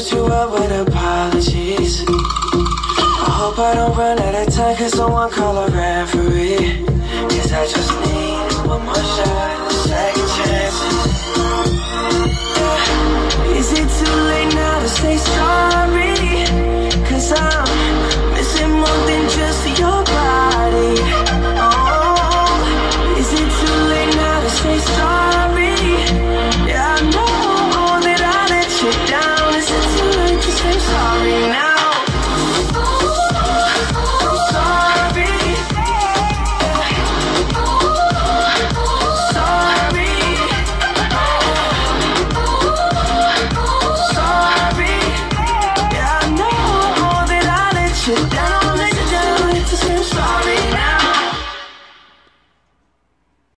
tripped you up with apologies. I hope I don't run out of time, can someone call a referee? Cause I just need one more shot.